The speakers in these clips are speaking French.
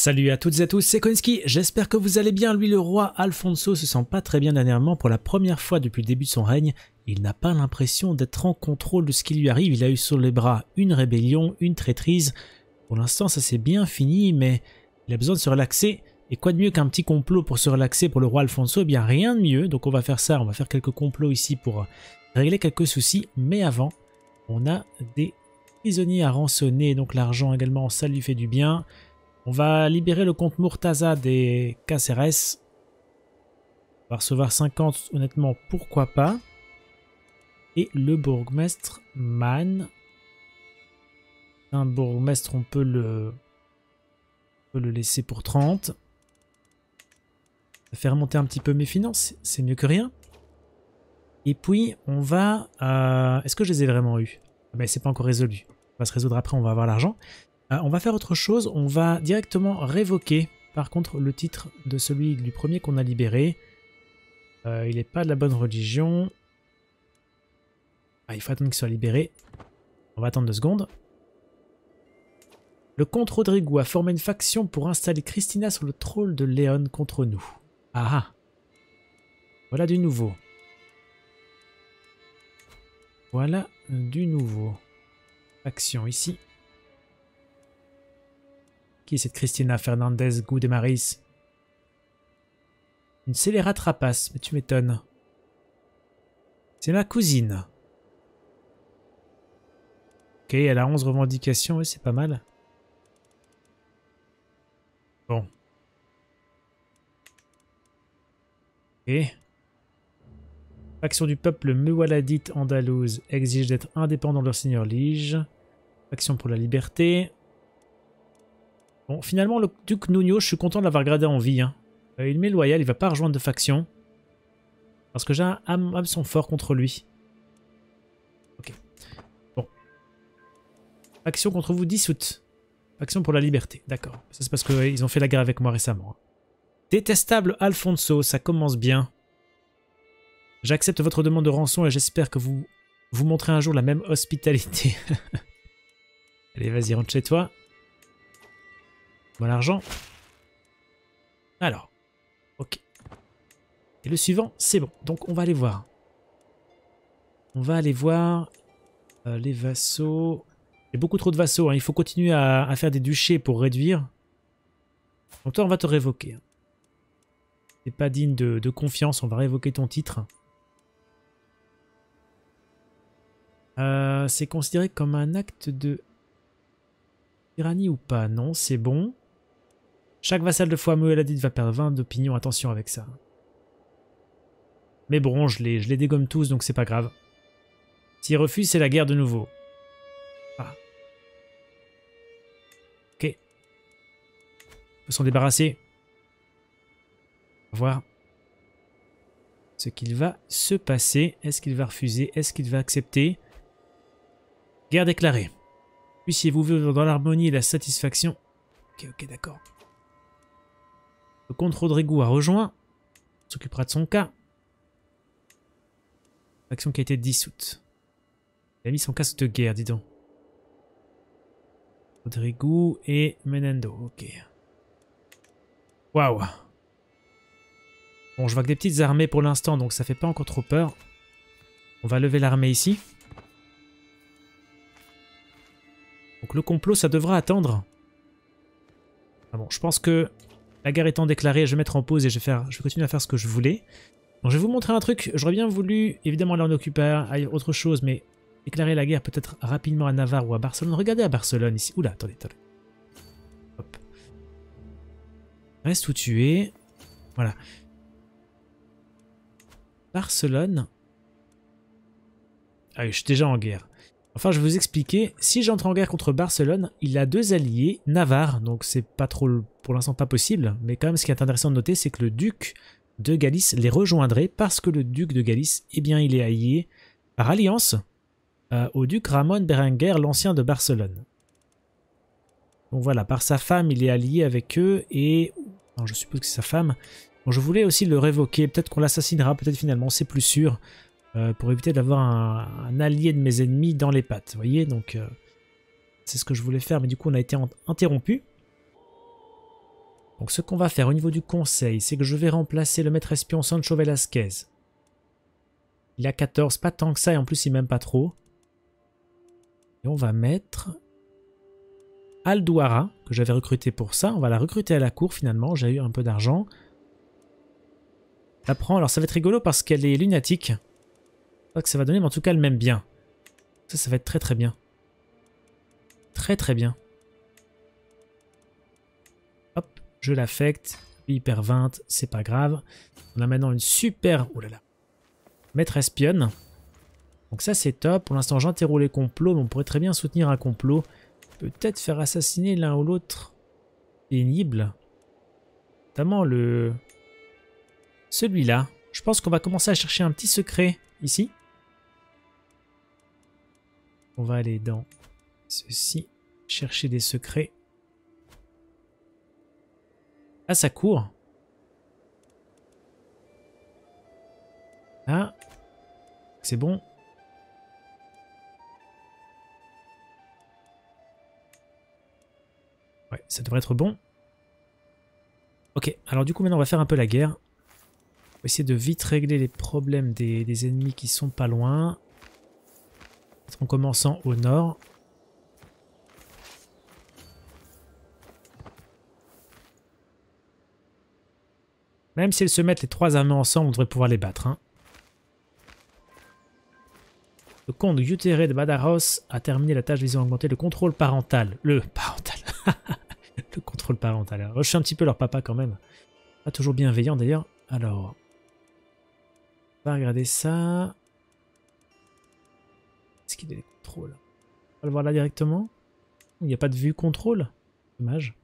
Salut à toutes et à tous, c'est Koinski, j'espère que vous allez bien. Lui, le roi Alfonso se sent pas très bien dernièrement. Pour la première fois depuis le début de son règne, il n'a pas l'impression d'être en contrôle de ce qui lui arrive. Il a eu sur les bras une rébellion, une traîtrise. Pour l'instant ça s'est bien fini, mais il a besoin de se relaxer. Et quoi de mieux qu'un petit complot pour se relaxer pour le roi Alfonso? Eh bien rien de mieux, donc on va faire ça, on va faire quelques complots ici pour régler quelques soucis. Mais avant, on a des prisonniers à rançonner, donc l'argent également, ça lui fait du bien. On va libérer le comte Murtaza des Caceres. On va recevoir 50, honnêtement, pourquoi pas. Et le bourgmestre Man. Un bourgmestre, on peut le laisser pour 30. Ça fait remonter un petit peu mes finances, c'est mieux que rien. Et puis, on va... Est-ce que je les ai vraiment eus? Mais c'est pas encore résolu. On va se résoudre après, on va avoir l'argent. On va faire autre chose, on va directement révoquer par contre le titre de celui du premier qu'on a libéré. Il n'est pas de la bonne religion. Il faut attendre qu'il soit libéré. On va attendre 2 secondes. Le comte Rodrigo a formé une faction pour installer Christina sur le trône de Léon contre nous. Ah ah. Voilà du nouveau. Voilà du nouveau. Faction ici. Qui est cette Cristina Fernandez Gudemaris? Une scélérate rapace, mais tu m'étonnes. C'est ma cousine. Ok, elle a 11 revendications, oui, c'est pas mal. Bon. Ok. Faction du peuple Mewalladite andalouse exige d'être indépendant de leur seigneur lige. Faction pour la liberté. Bon, finalement, le duc Nuno, je suis content de l'avoir gardé en vie. Hein. Il m'est loyal, il va pas rejoindre de faction. Parce que j'ai un hameçon fort contre lui. Ok. Bon. Faction contre vous dissoute. Faction pour la liberté, d'accord. Ça c'est parce qu'ils ont fait la guerre avec moi récemment. Détestable Alfonso, ça commence bien. J'accepte votre demande de rançon et j'espère que vous montrez un jour la même hospitalité. Allez, vas-y, rentre chez toi. Voilà l'argent. Alors, ok. Et le suivant, c'est bon. Donc on va aller voir. On va aller voir les vassaux. Il y a beaucoup trop de vassaux. Hein. Il faut continuer à faire des duchés pour réduire. Donc toi, on va te révoquer. T'es pas digne de confiance. On va révoquer ton titre. C'est considéré comme un acte de tyrannie ou pas? Non, c'est bon. Chaque vassal de foi Mewalladite va perdre 20 d'opinion, attention avec ça. Mais bon, je les dégomme tous, donc c'est pas grave. S'ils refusent, c'est la guerre de nouveau. Ah. Ok. Ils peut s'en débarrasser. On va voir ce qu'il va se passer. Est-ce qu'il va refuser? Est-ce qu'il va accepter? Guerre déclarée. Puissiez-vous vivre dans l'harmonie et la satisfaction. Ok, d'accord. Le comte Rodrigo a rejoint. On s'occupera de son cas. Faction qui a été dissoute. Il a mis son casque de guerre, dis donc. Rodrigo et Menendo, ok. Waouh. Bon, je vois que des petites armées pour l'instant, donc ça fait pas encore trop peur. On va lever l'armée ici. Donc le complot, ça devra attendre. Ah bon, je pense que la guerre étant déclarée, je vais mettre en pause et je vais continuer à faire ce que je voulais. Donc je vais vous montrer un truc. J'aurais bien voulu, évidemment, aller en occuper à autre chose, mais déclarer la guerre peut-être rapidement à Navarre ou à Barcelone. Regardez à Barcelone ici. Oula, attendez. Hop. Reste où tu es. Voilà. Barcelone. Ah oui, je suis déjà en guerre. Enfin, je vais vous expliquer. Si j'entre en guerre contre Barcelone, il a 2 alliés, Navarre, donc c'est pas trop, pour l'instant pas possible. Mais quand même, ce qui est intéressant de noter, c'est que le duc de Galice les rejoindrait parce que le duc de Galice, eh bien, il est allié par alliance au duc Ramon Berenguer, l'ancien de Barcelone. Donc voilà, par sa femme, il est allié avec eux et... Non, je suppose que c'est sa femme. Bon, je voulais aussi le révoquer. Peut-être qu'on l'assassinera, peut-être finalement, c'est plus sûr. Pour éviter d'avoir un allié de mes ennemis dans les pattes, vous voyez, donc c'est ce que je voulais faire, mais du coup on a été interrompu. Donc ce qu'on va faire au niveau du conseil, c'est que je vais remplacer le maître espion Sancho Velasquez. Il a 14, pas tant que ça, et en plus il m'aime pas trop. Et on va mettre Alduara, que j'avais recruté pour ça. On va la recruter à la cour finalement, j'ai eu un peu d'argent. Ça prend, alors ça va être rigolo parce qu'elle est lunatique. Je sais pas ce que ça va donner, mais en tout cas elle m'aime bien. Ça va être très très bien. Très très bien. Hop, je l'affecte. Lui il perd 20, c'est pas grave. On a maintenant une super... Oh là là. Maître espionne. Donc ça c'est top. Pour l'instant j'interromps les complots, mais on pourrait très bien soutenir un complot. Peut-être faire assassiner l'un ou l'autre pénible. Notamment le... Celui-là. Je pense qu'on va commencer à chercher un petit secret ici. On va aller dans ceci. Chercher des secrets. À sa cour. Là. C'est bon. Ouais, ça devrait être bon. Ok, alors du coup maintenant on va faire un peu la guerre. On va essayer de vite régler les problèmes des ennemis qui sont pas loin. En commençant au nord. Même si elles se mettent les trois armées ensemble, on devrait pouvoir les battre. Hein. Le comte Guterre de Badajoz a terminé la tâche visant à augmenter le contrôle parental. Le contrôle parental. Alors, je suis un petit peu leur papa quand même. Pas toujours bienveillant d'ailleurs. Alors, on va regarder ça. Est-ce qu'il y a des contrôles? On va le voir là directement. Il n'y a pas de vue contrôle. Dommage.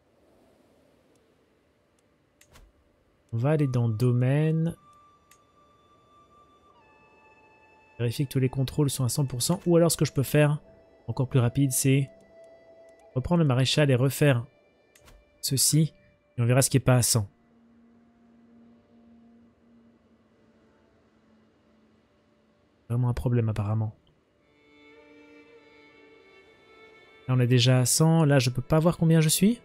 On va aller dans domaine. Vérifier que tous les contrôles sont à 100%. Ou alors ce que je peux faire, encore plus rapide, c'est reprendre le maréchal et refaire ceci. Et on verra ce qui n'est pas à 100. Vraiment un problème apparemment. Là on est déjà à 100. Là je peux pas voir combien je suis.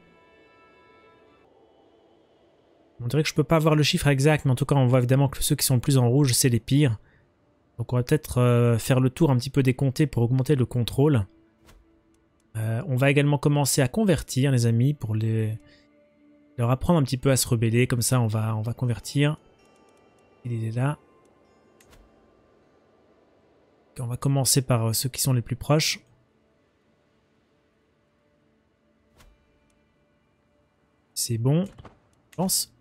On dirait que je peux pas voir le chiffre exact. Mais en tout cas on voit évidemment que ceux qui sont le plus en rouge c'est les pires. Donc on va peut-être faire le tour un petit peu des comtés pour augmenter le contrôle. On va également commencer à convertir les amis pour leur apprendre un petit peu à se rebeller. Comme ça on va convertir. Il est là. On va commencer par ceux qui sont les plus proches. C'est bon, je pense.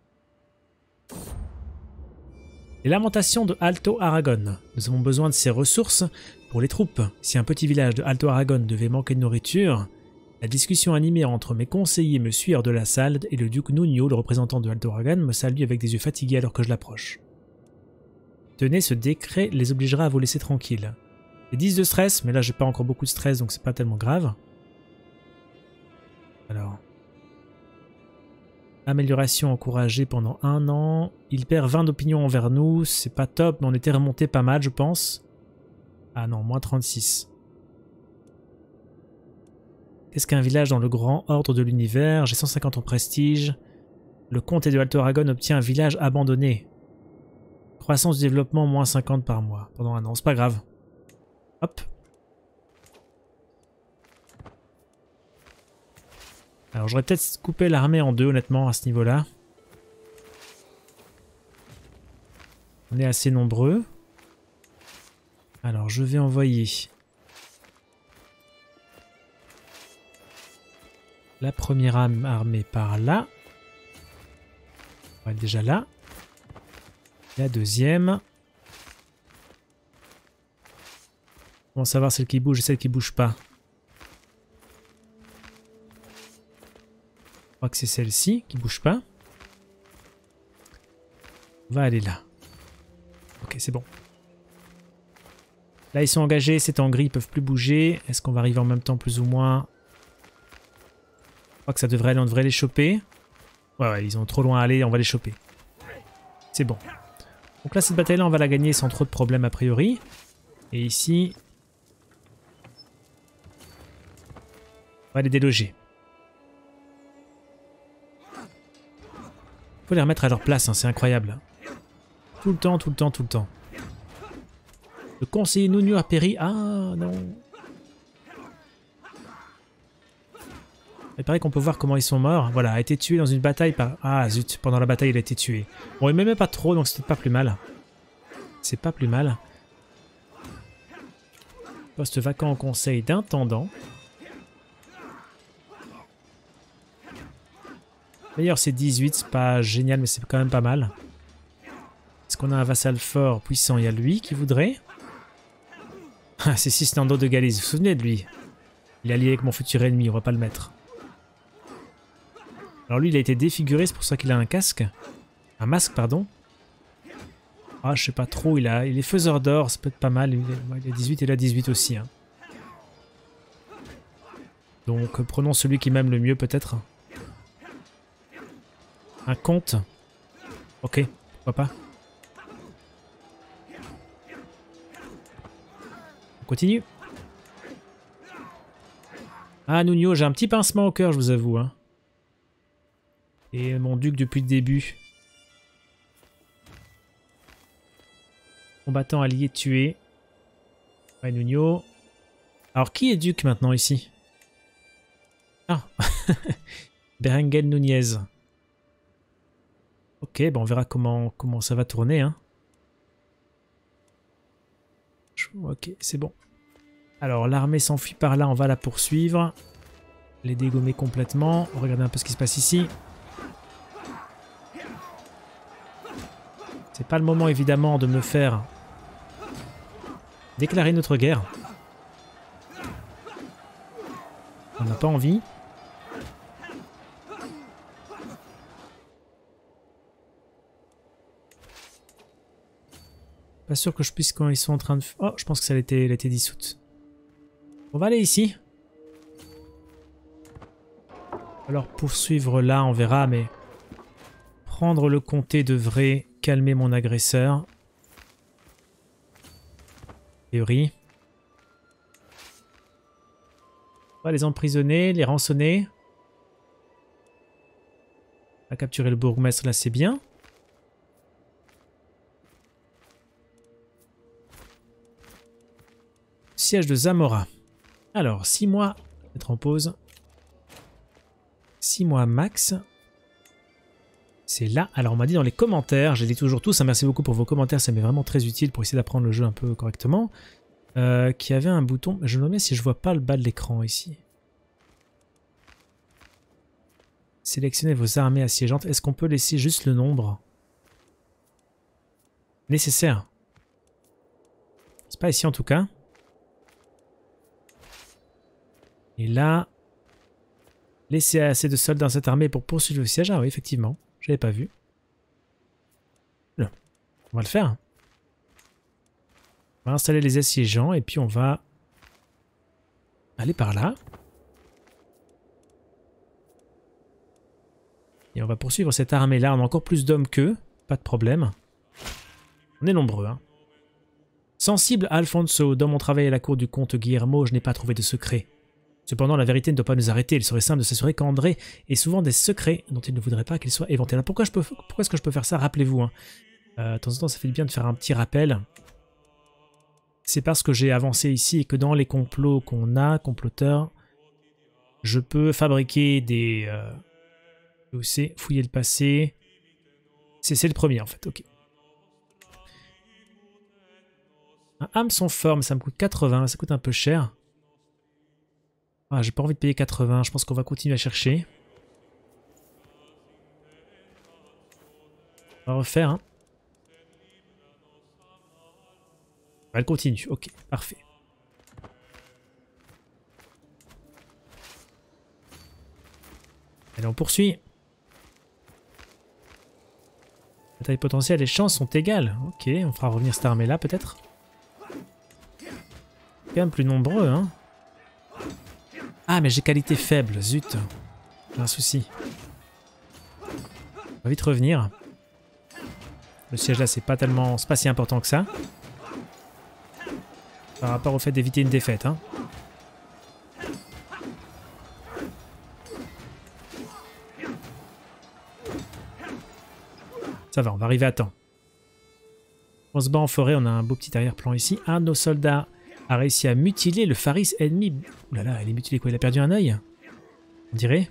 Les lamentations de Alto Aragon. Nous avons besoin de ces ressources pour les troupes. Si un petit village de Alto Aragon devait manquer de nourriture, la discussion animée entre mes conseillers me suivent de la salle et le duc Nuno, le représentant de Alto Aragon, me salue avec des yeux fatigués alors que je l'approche. Tenez, ce décret les obligera à vous laisser tranquilles. J'ai 10 de stress, mais là j'ai pas encore beaucoup de stress donc c'est pas tellement grave. Alors... Amélioration encouragée pendant 1 an. Il perd 20 d'opinion envers nous. C'est pas top, mais on était remonté pas mal, je pense. Ah non, moins 36. Qu'est-ce qu'un village dans le grand ordre de l'univers? J'ai 150 en prestige. Le comté de Alto Aragon obtient un village abandonné. Croissance du développement, moins 50 par mois. Pendant 1 an, c'est pas grave. Hop. Alors j'aurais peut-être coupé l'armée en deux honnêtement à ce niveau-là. On est assez nombreux. Alors je vais envoyer la première armée par là. On va déjà là. La deuxième. Comment savoir celle qui bouge et celle qui bouge pas? Je crois que c'est celle-ci qui bouge pas. On va aller là. Ok, c'est bon. Là, ils sont engagés, c'est en gris, ils peuvent plus bouger. Est-ce qu'on va arriver en même temps, plus ou moins? Je crois que ça devrait aller, on devrait les choper. Ouais, ils ont trop loin à aller, on va les choper. C'est bon. Donc là, cette bataille-là, on va la gagner sans trop de problèmes a priori. Et ici... on va les déloger. Faut les remettre à leur place, hein, c'est incroyable. Tout le temps, tout le temps, tout le temps. Le conseiller Nuño a péri. Ah non. Il paraît qu'on peut voir comment ils sont morts. Voilà, a été tué dans une bataille par... Ah zut, pendant la bataille il a été tué. Bon, il m'aimait pas trop, donc c'est peut-être pas plus mal. C'est pas plus mal. Poste vacant au conseil d'intendant. D'ailleurs c'est 18, c'est pas génial mais c'est quand même pas mal. Est-ce qu'on a un vassal fort, puissant? Il y a lui qui voudrait. Ah, c'est Cisnando de Galice, vous vous souvenez de lui? Il est allié avec mon futur ennemi, on va pas le mettre. Alors lui il a été défiguré, c'est pour ça qu'il a un casque. Un masque pardon. Ah je sais pas trop, il est faiseur d'or, ça peut être pas mal. Il a 18 et il a 18 aussi. Hein. Donc prenons celui qui m'aime le mieux peut-être. Un comte. Ok, pourquoi pas. On continue. Ah Nuño, j'ai un petit pincement au cœur je vous avoue. Hein. Et mon duc depuis le début. Combattant allié tué. Ouais, Nuño. Alors, qui est duc maintenant ici? Ah Berenguel Núñez. Ok, bon, on verra comment ça va tourner. Hein. Ok, c'est bon. Alors, l'armée s'enfuit par là, on va la poursuivre. Les dégommer complètement. Regardez un peu ce qui se passe ici. C'est pas le moment évidemment de me faire déclarer notre guerre. On n'a pas envie. Pas sûr que je puisse quand ils sont en train de... Oh, je pense que ça a été dissoute. On va aller ici. Alors poursuivre là, on verra, mais... Prendre le comté devrait calmer mon agresseur. Théorie. On va les emprisonner, les rançonner. On va capturer le bourgmestre, là c'est bien. Siège de Zamora. Alors, 6 mois, mettre en pause. 6 mois max. C'est là. Alors on m'a dit dans les commentaires, je les lis toujours tous, hein, merci beaucoup pour vos commentaires, ça m'est vraiment très utile pour essayer d'apprendre le jeu un peu correctement. Qu'il y avait un bouton, je me demande si je vois pas le bas de l'écran ici. Sélectionnez vos armées assiégeantes. Est-ce qu'on peut laisser juste le nombre nécessaire? C'est pas ici en tout cas. Et là, laissez assez de soldats dans cette armée pour poursuivre le siège. Ah oui, effectivement. J'avais pas vu. Là. On va le faire. On va installer les assiégeants et puis on va aller par là. Et on va poursuivre cette armée-là. On a encore plus d'hommes qu'eux. Pas de problème. On est nombreux. Hein. Sensible à Alfonso, dans mon travail à la cour du comte Guillermo, je n'ai pas trouvé de secret. Cependant, la vérité ne doit pas nous arrêter. Il serait simple de s'assurer qu'André ait souvent des secrets dont il ne voudrait pas qu'ils soient éventés. Alors pourquoi est-ce que je peux faire ça? Rappelez-vous. Hein. De temps en temps, ça fait du bien de faire un petit rappel. C'est parce que j'ai avancé ici et que dans les complots qu'on a, comploteurs, je peux fabriquer des... c'est fouiller le passé. C'est le premier en fait, ok. Un hameçon fort, mais ça me coûte 80, ça coûte un peu cher. Ah, j'ai pas envie de payer 80, je pense qu'on va continuer à chercher. On va refaire, hein. Elle continue, ok, parfait. Allez, on poursuit. La taille potentielle, les chances sont égales. Ok, on fera revenir cette armée-là, peut-être. Quand même plus nombreux, hein. Ah, mais j'ai qualité faible, zut. J'ai un souci. On va vite revenir. Le siège là, c'est pas si important que ça. Par rapport au fait d'éviter une défaite, hein. Ça va, on va arriver à temps. On se bat en forêt, on a un beau petit arrière-plan ici. Un de nos soldats a réussi à mutiler le Faris ennemi. Ouh là là, il est mutilé quoi? Il a perdu un œil? On dirait.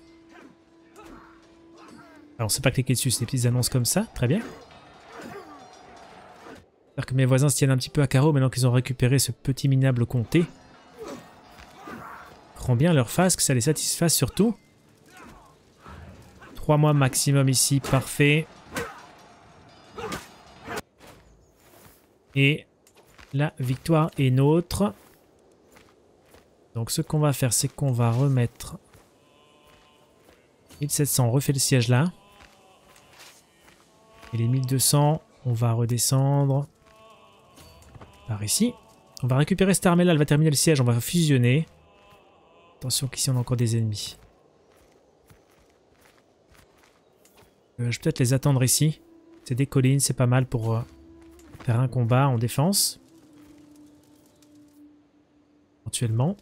Alors on sait pas cliquer dessus, c'est des petites annonces comme ça, très bien. J'espère que mes voisins se tiennent un petit peu à carreau maintenant qu'ils ont récupéré ce petit minable comté. Prends bien leur face, que ça les satisfasse surtout. 3 mois maximum ici, parfait. Et la victoire est nôtre. Donc ce qu'on va faire, c'est qu'on va remettre 1700, on refait le siège là. Et les 1200, on va redescendre par ici. On va récupérer cette armée là, elle va terminer le siège, on va fusionner. Attention qu'ici on a encore des ennemis. Je vais peut-être les attendre ici. C'est des collines, c'est pas mal pour faire un combat en défense. Éventuellement.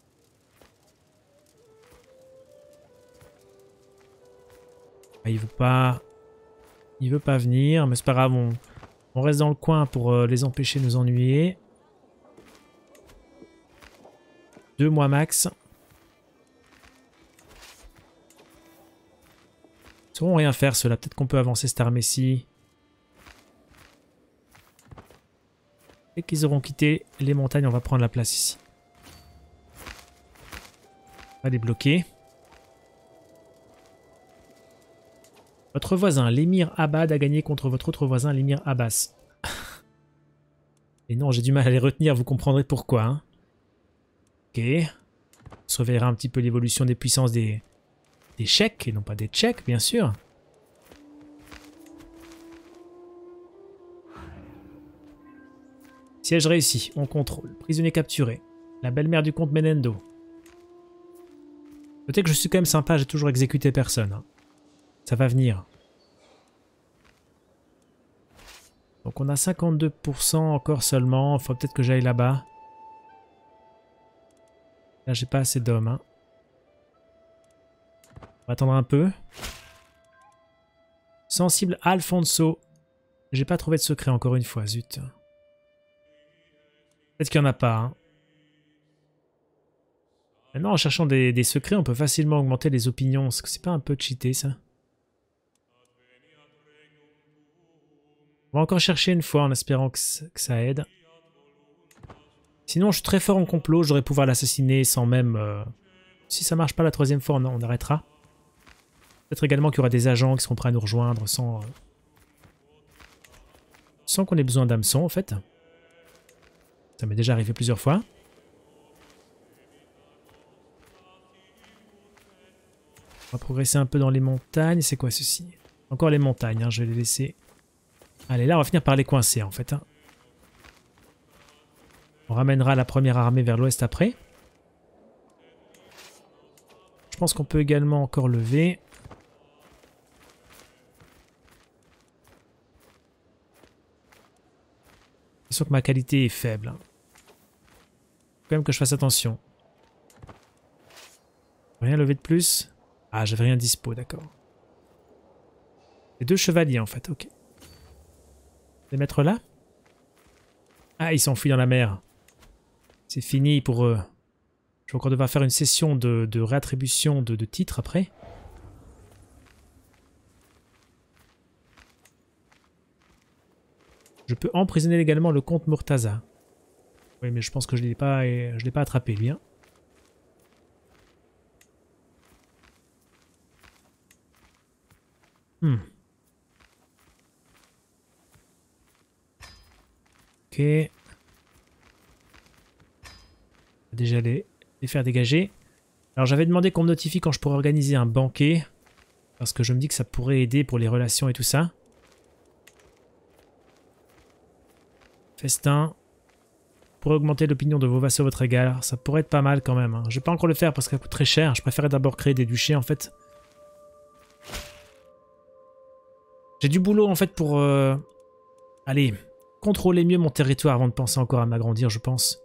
Ah, il veut pas venir, mais c'est pas grave, on reste dans le coin pour les empêcher de nous ennuyer. 2 mois max. Ils sauront rien faire ceux-là, peut-être qu'on peut avancer cette armée-ci. Dès qu'ils auront quitté les montagnes, on va prendre la place ici. On va les bloquer. Votre voisin, l'émir Abad, a gagné contre votre autre voisin, l'émir Abbas. Et non, j'ai du mal à les retenir, vous comprendrez pourquoi. Hein. Ok. On surveillera un petit peu l'évolution des puissances des Tchèques, et non pas des Tchèques, bien sûr. Siège réussi, on contrôle. Prisonnier capturé. La belle-mère du comte Menendo. Notez que je suis quand même sympa, j'ai toujours exécuté personne. Hein. Ça va venir. Donc on a 52% encore seulement. Il faut peut-être que j'aille là-bas. Là, j'ai pas assez d'hommes. Hein. On va attendre un peu. Sensible Alfonso. J'ai pas trouvé de secret encore une fois, zut. Peut-être qu'il n'y en a pas. Hein. Maintenant, en cherchant des secrets, on peut facilement augmenter les opinions. Est-ce que c'est pas un peu cheaté, ça? On va encore chercher une fois en espérant que ça aide. Sinon, je suis très fort en complot. Je devrais pouvoir l'assassiner sans même... Si ça marche pas la 3e fois, on arrêtera. Peut-être également qu'il y aura des agents qui seront prêts à nous rejoindre sans qu'on ait besoin d'hameçon, en fait. Ça m'est déjà arrivé plusieurs fois. On va progresser un peu dans les montagnes. C'est quoi ceci? Encore les montagnes, hein, je vais les laisser. Allez, là, on va finir par les coincer, en fait. Hein. On ramènera la première armée vers l'ouest après. Je pense qu'on peut également encore lever. C'est sûr que ma qualité est faible. Hein. Faut quand même que je fasse attention. Rien levé de plus. Ah, j'avais rien dispo, d'accord. Les 2 chevaliers, en fait, ok. Les mettre là? Ah, ils s'enfuient dans la mer. C'est fini pour eux. Je vais encore devoir faire une session de réattribution de titres après. Je peux emprisonner également le comte Murtaza. Oui, mais je pense que je l'ai pas attrapé, lui. Hein. Ok. Déjà les faire dégager. Alors j'avais demandé qu'on me notifie quand je pourrais organiser un banquet. Parce que je me dis que ça pourrait aider pour les relations et tout ça. Festin. Pour augmenter l'opinion de vos vassaux à votre égard. Ça pourrait être pas mal quand même. Hein. Je vais pas encore le faire parce que ça coûte très cher. Je préférais d'abord créer des duchés en fait. J'ai du boulot en fait pour... Allez, contrôler mieux mon territoire avant de penser encore à m'agrandir, je pense.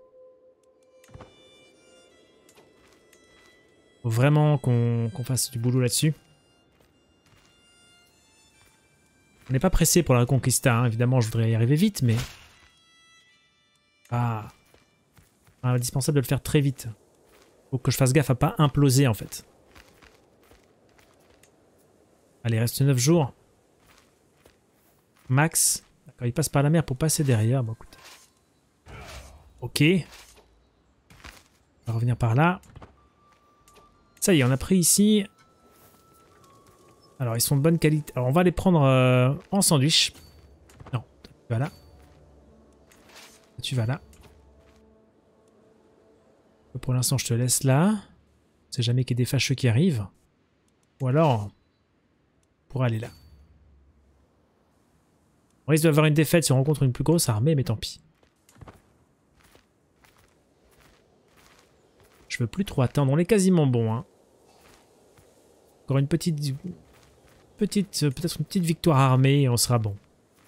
Faut vraiment qu'on fasse du boulot là-dessus. On n'est pas pressé pour la Reconquista, hein. Évidemment je voudrais y arriver vite, mais... Ah... Indispensable de le faire très vite. Faut que je fasse gaffe à pas imploser en fait. Allez, reste 9 jours. Max. D'accord, il passe par la mer pour passer derrière. Bon, écoute. Ok. On va revenir par là. Ça y est, on a pris ici. Alors, ils sont de bonne qualité. Alors, on va les prendre en sandwich. Non, toi, tu vas là. Toi, tu vas là. Pour l'instant, je te laisse là. On sait jamais qu'il y ait des fâcheux qui arrivent. Ou alors, on pourra aller là. On risque d'avoir une défaite si on rencontre une plus grosse armée, mais tant pis. Je veux plus trop attendre. On est quasiment bon, hein. Encore une petite peut-être une petite victoire armée et on sera bon.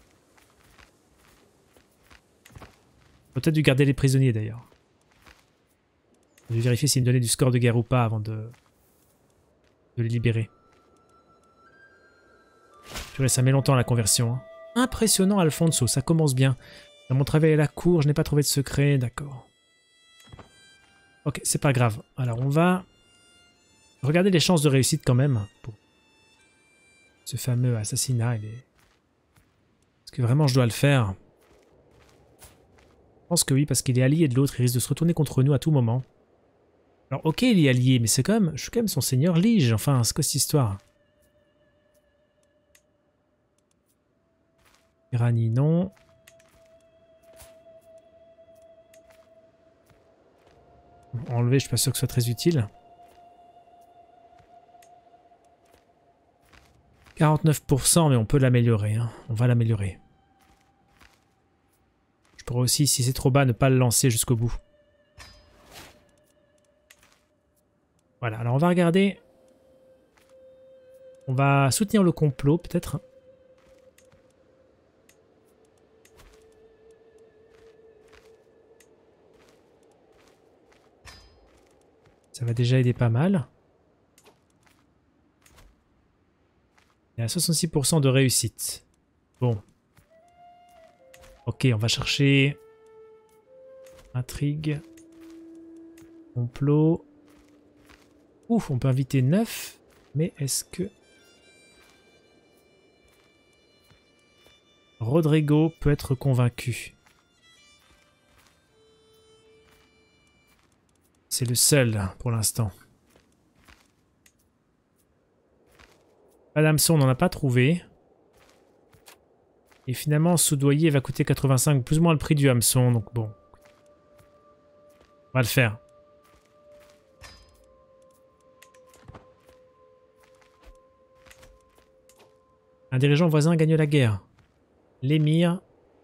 Peut-être dû garder les prisonniers d'ailleurs. Je vais vérifier s'ils me donnaient du score de guerre ou pas avant de les libérer. Purée, ça met longtemps la conversion. Hein. Impressionnant Alfonso, ça commence bien. Dans mon travail à la cour, je n'ai pas trouvé de secret, d'accord. Ok, c'est pas grave. Alors on va regarder les chances de réussite quand même pour ce fameux assassinat. Est-ce que vraiment je dois le faire? Je pense que oui, parce qu'il est allié de l'autre, il risque de se retourner contre nous à tout moment. Alors ok, il est allié, mais c'est comme, je suis quand même son seigneur Lige, enfin, c'est quoi cette histoire? Irani, non. Enlever, je suis pas sûr que ce soit très utile. 49%, mais on peut l'améliorer, hein. On va l'améliorer. Je pourrais aussi, si c'est trop bas, ne pas le lancer jusqu'au bout. Voilà, alors on va regarder. On va soutenir le complot, peut-être. Ça va déjà aider pas mal. Il y a 66% de réussite. Bon. Ok, on va chercher... Intrigue. Complot. Ouf, on peut inviter 9. Mais est-ce que... Rodrigo peut être convaincu? C'est le seul pour l'instant. L'hameçon, on n'en a pas trouvé. Et finalement, soudoyer va coûter 85, plus ou moins le prix du hameçon, donc bon. On va le faire. Un dirigeant voisin gagne la guerre. L'émir.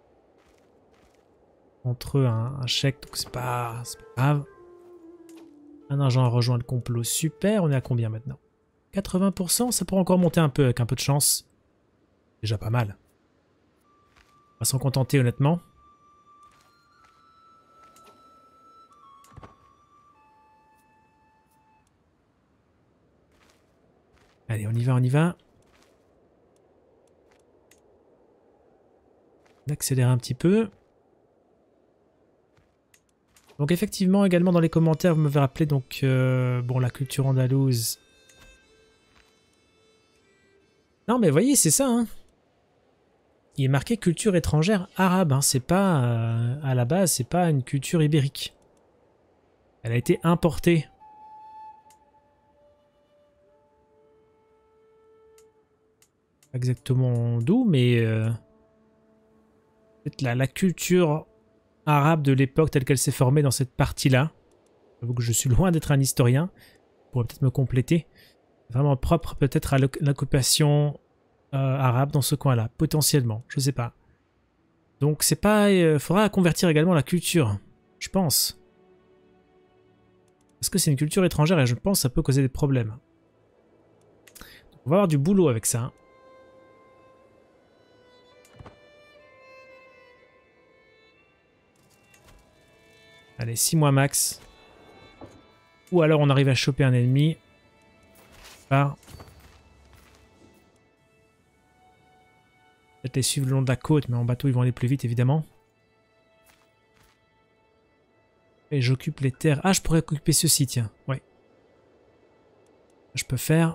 Entre eux, un chèque, donc c'est pas grave. Un agent a rejoint le complot. Super, on est à combien maintenant? 80%, ça pourrait encore monter un peu avec un peu de chance. Déjà pas mal. On va s'en contenter honnêtement. Allez, on y va, on y va. On accélère un petit peu. Donc effectivement, également dans les commentaires, vous m'avez rappelé donc bon, la culture andalouse. Non mais vous voyez, c'est ça, hein. Il est marqué culture étrangère arabe, hein. C'est pas, à la base, c'est pas une culture ibérique. Elle a été importée. Exactement d'où, mais peut-être la culture arabe de l'époque telle qu'elle s'est formée dans cette partie-là. J'avoue que je suis loin d'être un historien. Pour peut-être me compléter. Vraiment propre peut-être à l'occupation arabe dans ce coin-là, potentiellement, je sais pas. Donc c'est pas... faudra convertir également la culture, je pense. Parce que c'est une culture étrangère et je pense que ça peut causer des problèmes. Donc, on va avoir du boulot avec ça. Hein. Allez, 6 mois max. Ou alors on arrive à choper un ennemi par... Peut-être les suivre le long de la côte, mais en bateau ils vont aller plus vite évidemment. Et j'occupe les terres. Ah, je pourrais occuper ceci, tiens. Ouais. Je peux faire.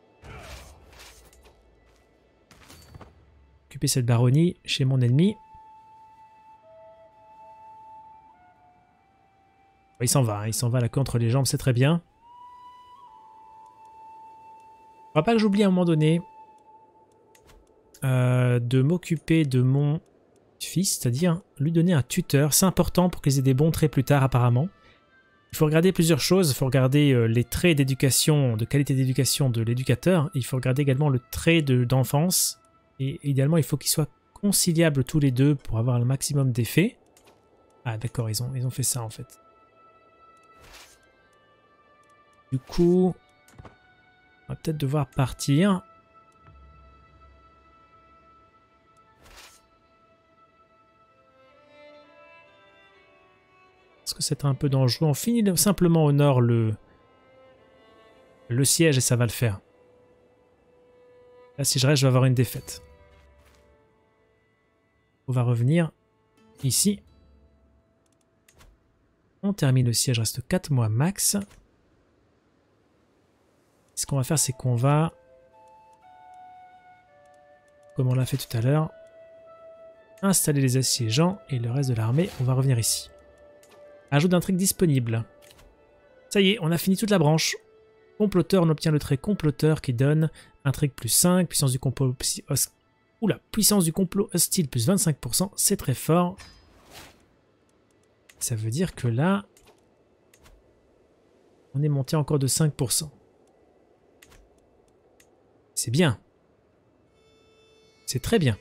Occuper cette baronnie chez mon ennemi. Il s'en va, hein. Il s'en va la queue entre les jambes, c'est très bien. Il ne faudra pas que j'oublie à un moment donné de m'occuper de mon fils, c'est-à-dire lui donner un tuteur. C'est important pour qu'ils aient des bons traits plus tard apparemment. Il faut regarder plusieurs choses. Il faut regarder les traits d'éducation, de qualité d'éducation de l'éducateur. Il faut regarder également le trait d'enfance. Et idéalement, il faut qu'ils soient conciliables tous les deux pour avoir le maximum d'effets. Ah d'accord, ils ont fait ça en fait. Du coup, on va peut-être devoir partir. Parce que c'est un peu dangereux. On finit simplement au nord le siège et ça va le faire. Là, si je reste, je vais avoir une défaite. On va revenir ici. On termine le siège, reste 4 mois max. Ce qu'on va faire, c'est qu'on va, comme on l'a fait tout à l'heure, installer les assiégeants et le reste de l'armée, on va revenir ici. Ajout d'intrigue disponible. Ça y est, on a fini toute la branche. Comploteur, on obtient le trait comploteur qui donne intrigue plus 5, puissance du complot puissance du complot hostile plus 25%, c'est très fort. Ça veut dire que là, on est monté encore de 5%. C'est bien. C'est très bien.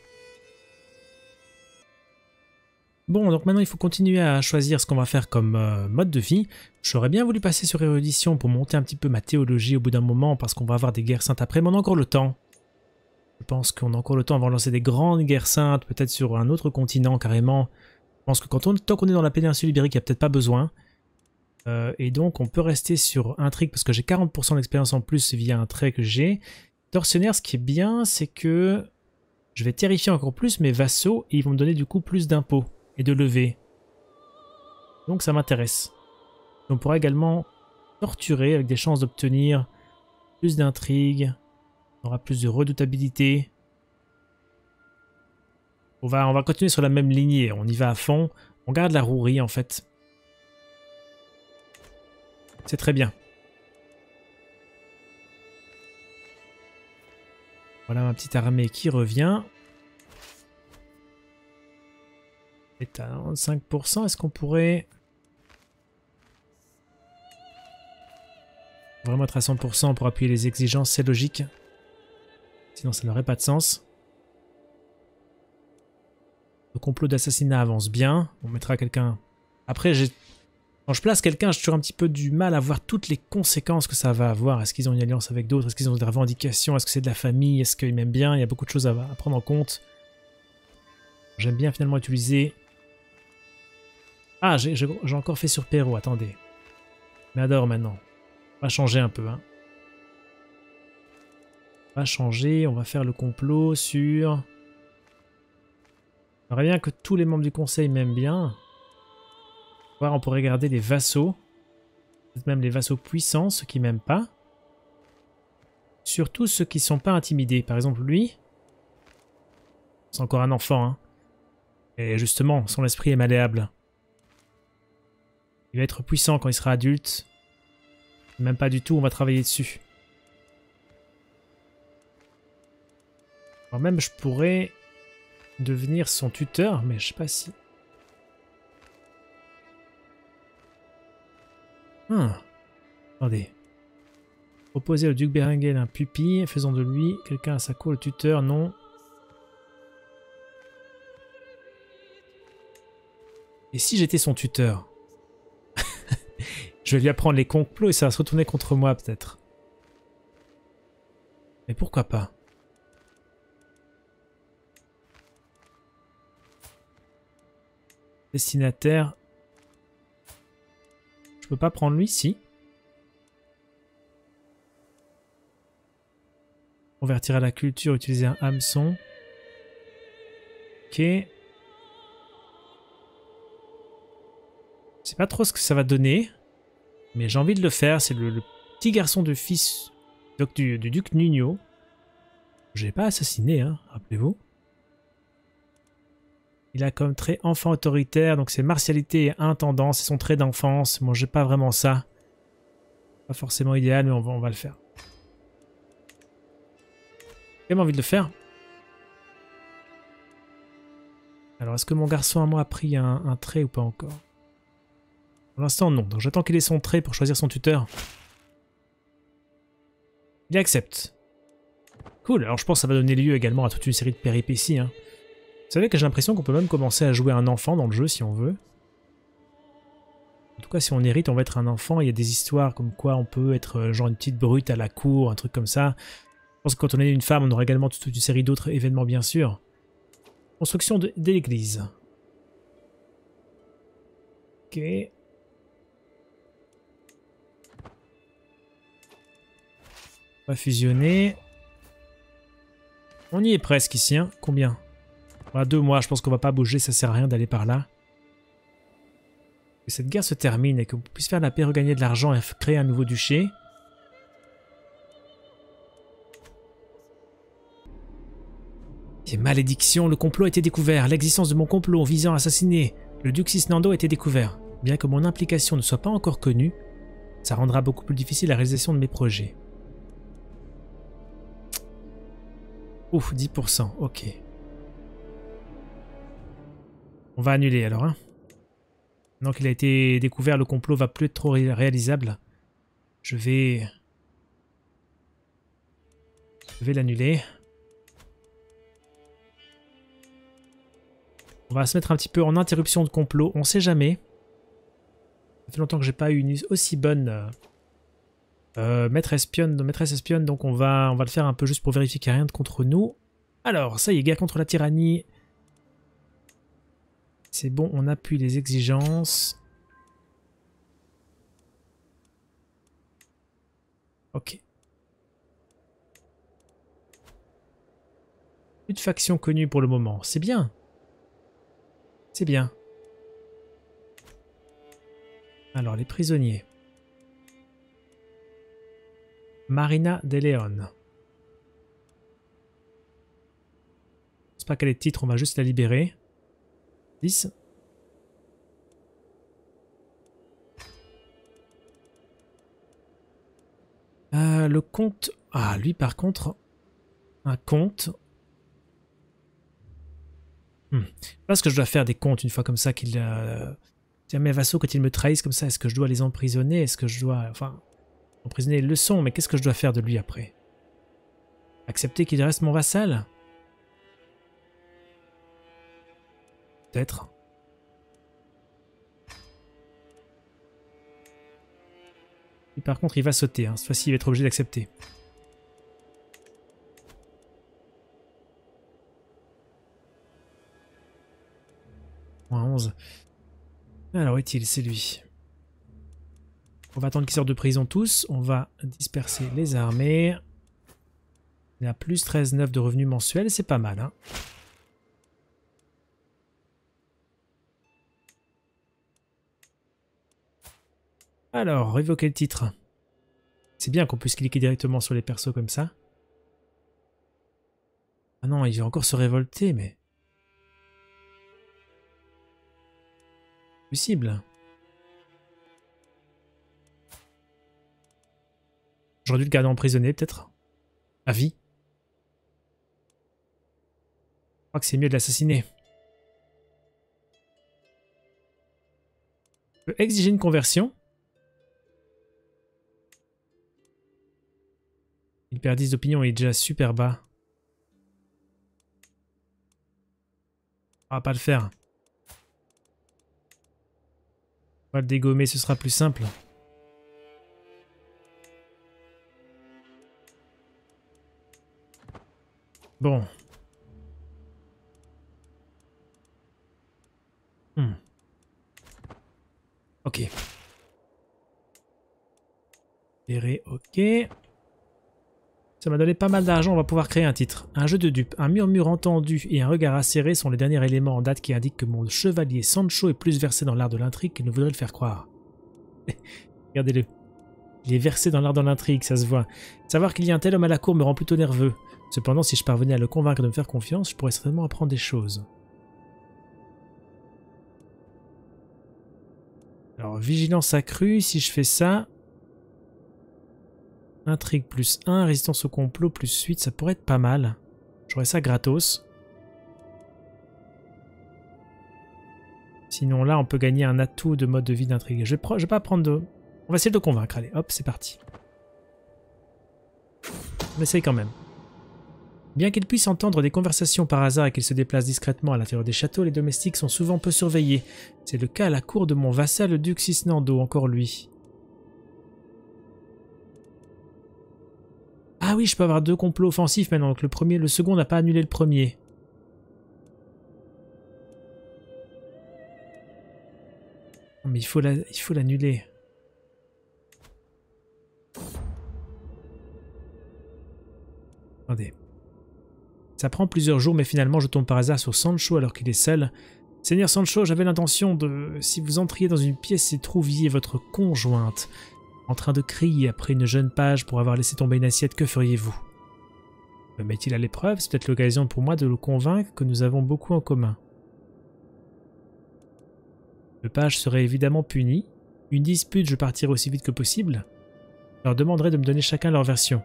Bon, donc maintenant il faut continuer à choisir ce qu'on va faire comme mode de vie. J'aurais bien voulu passer sur érudition pour monter un petit peu ma théologie au bout d'un moment parce qu'on va avoir des guerres saintes après, mais on a encore le temps. Je pense qu'on a encore le temps avant de lancer des grandes guerres saintes, peut-être sur un autre continent carrément. Je pense que tant qu'on est dans la péninsule ibérique, il n'y a peut-être pas besoin. Et donc on peut rester sur intrigue parce que j'ai 40% d'expérience en plus via un trait que j'ai. Tortionnaire, ce qui est bien, c'est que je vais terrifier encore plus mes vassaux et ils vont me donner du coup plus d'impôts et de levées. Donc ça m'intéresse. On pourra également torturer avec des chances d'obtenir plus d'intrigue, on aura plus de redoutabilité. On va continuer sur la même lignée, on y va à fond, on garde la rouerie en fait. C'est très bien. Voilà ma petite armée qui revient. est à 5%. Est-ce qu'on pourrait vraiment être à 100% pour appuyer les exigences? C'est logique. Sinon ça n'aurait pas de sens. Le complot d'assassinat avance bien. On mettra quelqu'un... Après, quand je place quelqu'un, j'ai toujours un petit peu du mal à voir toutes les conséquences que ça va avoir. Est-ce qu'ils ont une alliance avec d'autres? Est-ce qu'ils ont des revendications? Est-ce que c'est de la famille? Est-ce qu'ils m'aiment bien? Il y a beaucoup de choses à prendre en compte. J'aime bien finalement utiliser... Ah, j'ai encore fait sur Perrault, attendez. Mais adore maintenant. On va changer un peu, hein. On va changer, on va faire le complot sur... J'aimerais bien que tous les membres du conseil m'aiment bien. On pourrait garder les vassaux. Peut-être même les vassaux puissants, ceux qui m'aiment pas. Surtout ceux qui ne sont pas intimidés. Par exemple, lui. C'est encore un enfant, hein. Et justement, son esprit est malléable. Il va être puissant quand il sera adulte. Même pas du tout, on va travailler dessus. Alors même, je pourrais devenir son tuteur, mais je sais pas si... Attendez. Proposer au duc Berenguel un pupille, faisant de lui quelqu'un à sa cour, le tuteur, non. Et si j'étais son tuteur? Je vais lui apprendre les complots et ça va se retourner contre moi peut-être. Mais pourquoi pas? Destinataire. Je peux pas prendre lui, si. Convertir à la culture, utiliser un hameçon. ok. Je sais pas trop ce que ça va donner. Mais j'ai envie de le faire. C'est le petit garçon de fils du duc Nuno. Je l'ai pas assassiné, hein, rappelez-vous. Il a comme trait enfant autoritaire, donc c'est martialité et intendance, c'est son trait d'enfance. Moi, j'ai pas vraiment ça. Pas forcément idéal, mais on va le faire. J'ai vraiment envie de le faire. Alors, est-ce que mon garçon à moi a pris un trait ou pas encore? Pour l'instant, non. Donc, j'attends qu'il ait son trait pour choisir son tuteur. Il accepte. Cool. Alors, je pense que ça va donner lieu également à toute une série de péripéties. Hein. Vous savez que j'ai l'impression qu'on peut même commencer à jouer un enfant dans le jeu si on veut. En tout cas, si on hérite, on va être un enfant. Il y a des histoires comme quoi on peut être genre une petite brute à la cour, un truc comme ça. Je pense que quand on est une femme, on aura également toute une série d'autres événements, bien sûr. Construction de l'église. Ok. On va fusionner. On y est presque ici, hein. Combien? Voilà, 2 mois, je pense qu'on va pas bouger, ça sert à rien d'aller par là. Que cette guerre se termine et que vous puissiez faire la paix, regagner de l'argent et créer un nouveau duché. Et malédiction, le complot a été découvert. L'existence de mon complot visant à assassiner le duc Cisnando a été découvert. Bien que mon implication ne soit pas encore connue, ça rendra beaucoup plus difficile la réalisation de mes projets. Ouf, 10%, ok. On va annuler alors, hein. Maintenant qu'il a été découvert, le complot va plus être trop réalisable. Je vais l'annuler. On va se mettre un petit peu en interruption de complot, on sait jamais. Ça fait longtemps que j'ai pas eu une aussi bonne maîtresse espionne, donc on va le faire un peu juste pour vérifier qu'il n'y a rien de contre nous. Alors, ça y est, guerre contre la tyrannie. C'est bon, on appuie les exigences. Ok. Plus de faction connue pour le moment, c'est bien. C'est bien. Alors, les prisonniers. Marina de Leon. Je sais pas quel est le titre, on va juste la libérer. 10. Le comte... Ah, lui par contre... Un comte... Je sais pas ce que je dois faire des comptes une fois comme ça qu'il... Tiens, mes vassaux, quand ils me trahissent comme ça, est-ce que je dois les emprisonner? Est-ce que je dois... Enfin... Emprisonner le son, mais qu'est-ce que je dois faire de lui après? Accepter qu'il reste mon vassal? Peut-être. Et par contre, il va sauter. Hein. Cette fois-ci, il va être obligé d'accepter. Moins 11. Alors, est-il? C'est lui. On va attendre qu'ils sortent de prison tous. On va disperser les armées. Il a plus 13,9 de revenus mensuels. C'est pas mal, hein. Alors, révoquer le titre. C'est bien qu'on puisse cliquer directement sur les persos comme ça. Ah non, il va encore se révolter, mais... Possible. J'aurais dû le garder emprisonné, peut-être. À vie. Je crois que c'est mieux de l'assassiner. Je peux exiger une conversion. Il perd 10 d'opinion, il est déjà super bas. On va pas le faire. On va le dégommer, ce sera plus simple. Bon. Ok. Ok. Ça m'a donné pas mal d'argent, on va pouvoir créer un titre. Un jeu de dupes, un murmure entendu et un regard acéré sont les derniers éléments en date qui indiquent que mon chevalier Sancho est plus versé dans l'art de l'intrigue qu'il ne voudrait le faire croire. Regardez-le. Il est versé dans l'art de l'intrigue, ça se voit. Savoir qu'il y a un tel homme à la cour me rend plutôt nerveux. Cependant, si je parvenais à le convaincre de me faire confiance, je pourrais certainement apprendre des choses. Alors, vigilance accrue, si je fais ça... Intrigue plus 1, résistance au complot plus 8, ça pourrait être pas mal. J'aurais ça gratos. Sinon là, on peut gagner un atout de mode de vie d'intrigue. Je vais pas prendre de... On va essayer de le convaincre, allez, hop, c'est parti. On essaye quand même. Bien qu'il puisse entendre des conversations par hasard et qu'il se déplace discrètement à l'intérieur des châteaux, les domestiques sont souvent peu surveillés. C'est le cas à la cour de mon vassal, le duc Cisnando, encore lui. Ah oui, je peux avoir 2 complots offensifs maintenant, donc le second n'a pas annulé le premier. Mais il faut l'annuler. Attendez. Ça prend plusieurs jours, mais finalement je tombe par hasard sur Sancho alors qu'il est seul. Seigneur Sancho, j'avais l'intention de... Si vous entriez dans une pièce et trouviez votre conjointe en train de crier après une jeune page pour avoir laissé tomber une assiette, que feriez-vous? Me met-il à l'épreuve? C'est peut-être l'occasion pour moi de le convaincre que nous avons beaucoup en commun. Le page serait évidemment puni. Une dispute, je partirai aussi vite que possible. Je leur demanderai de me donner chacun leur version.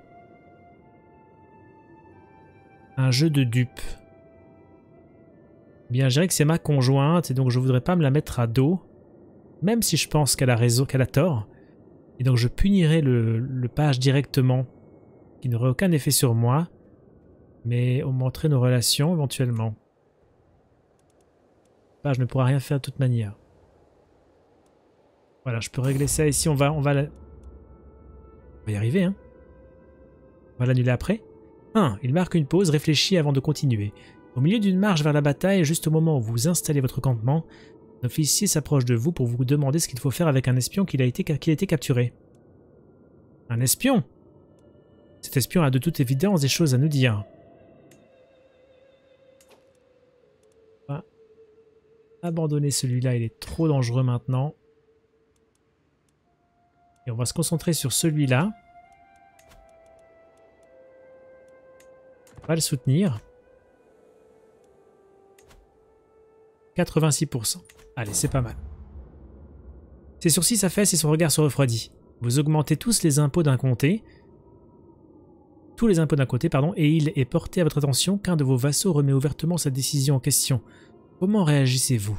Un jeu de dupes. Bien, je dirais que c'est ma conjointe et donc je voudrais pas me la mettre à dos. Même si je pense qu'elle a raison, qu'elle a tort. Et donc je punirai le page directement, qui n'aurait aucun effet sur moi, mais augmenterait nos relations éventuellement. Le page ne pourra rien faire de toute manière. Voilà, je peux régler ça ici, on va y arriver, hein. On va l'annuler après. 1. Il marque une pause, réfléchit avant de continuer. Au milieu d'une marche vers la bataille, juste au moment où vous installez votre campement, un officier s'approche de vous pour vous demander ce qu'il faut faire avec un espion qui a été capturé. Un espion? Cet espion a de toute évidence des choses à nous dire. On va abandonner celui-là, il est trop dangereux maintenant. Et on va se concentrer sur celui-là. On va le soutenir. 86%. Allez, c'est pas mal. Ses sourcils s'affaissent et son regard se refroidit. Vous augmentez tous les impôts d'un comté. Tous les impôts d'un côté, pardon, et il est porté à votre attention qu'un de vos vassaux remet ouvertement sa décision en question. Comment réagissez-vous?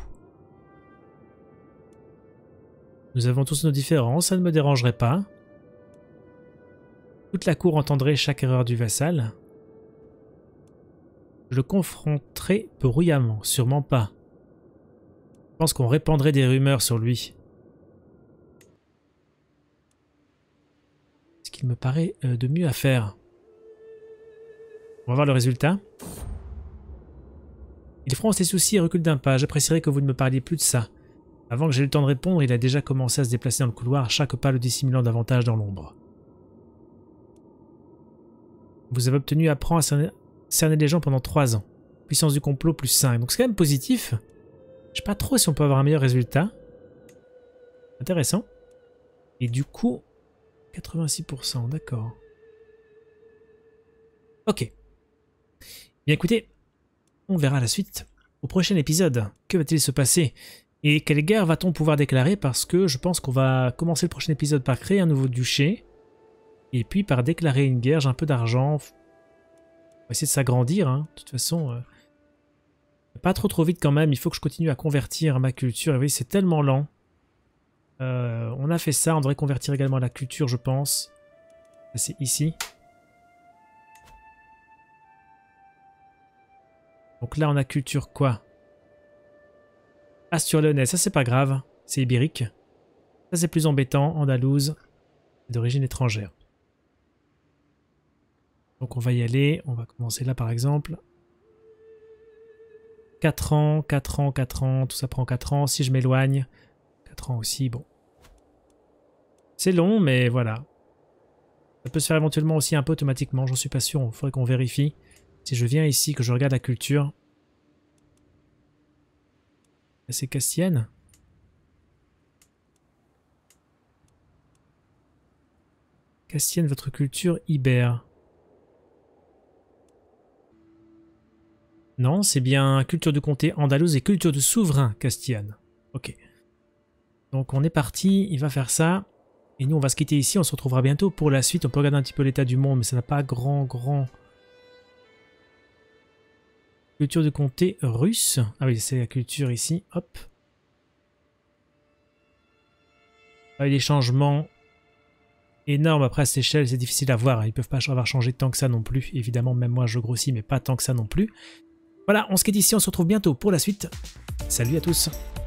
Nous avons tous nos différences, ça ne me dérangerait pas. Toute la cour entendrait chaque erreur du vassal. Je le confronterai bruyamment, sûrement pas. Je pense qu'on répandrait des rumeurs sur lui. Ce qu'il me paraît de mieux à faire. On va voir le résultat. Il fronce ses soucis et recule d'un pas. J'apprécierais que vous ne me parliez plus de ça. Avant que j'aie le temps de répondre, il a déjà commencé à se déplacer dans le couloir, chaque pas le dissimulant davantage dans l'ombre. Vous avez obtenu apprend à cerner les gens pendant 3 ans. Puissance du complot plus 5. Donc c'est quand même positif. Je sais pas trop si on peut avoir un meilleur résultat. Intéressant. Et du coup, 86%, d'accord. Ok. Bien écoutez, on verra la suite au prochain épisode. Que va-t-il se passer? Et quelle guerre va-t-on pouvoir déclarer? Parce que je pense qu'on va commencer le prochain épisode par créer un nouveau duché. Et puis par déclarer une guerre, j'ai un peu d'argent. On va essayer de s'agrandir, hein. De toute façon, pas trop vite quand même. Il faut que je continue à convertir ma culture. Et oui, c'est tellement lent. On a fait ça, on devrait convertir également la culture, je pense. C'est ici. Donc là, on a culture quoi? Astur-Lyonnais, ça c'est pas grave, c'est ibérique. Ça c'est plus embêtant, andalouse, d'origine étrangère. Donc on va y aller, on va commencer là par exemple. 4 ans, 4 ans, 4 ans, tout ça prend 4 ans. Si je m'éloigne, 4 ans aussi, bon. C'est long, mais voilà. Ça peut se faire éventuellement aussi un peu automatiquement, j'en suis pas sûr, il faudrait qu'on vérifie. Si je viens ici, que je regarde la culture... C'est Castienne. Castienne, votre culture ibère. Non, c'est bien culture de comté andalouse et culture de souverain Castienne. Ok. Donc on est parti, il va faire ça. Et nous on va se quitter ici, on se retrouvera bientôt pour la suite. On peut regarder un petit peu l'état du monde, mais ça n'a pas grand... Culture de comté russe. Ah oui, c'est la culture ici, hop. Ah, des changements énormes après à cette échelle, c'est difficile à voir. Ils peuvent pas avoir changé tant que ça non plus. Évidemment, même moi je grossis, mais pas tant que ça non plus. Voilà, on se quitte ici, on se retrouve bientôt pour la suite. Salut à tous.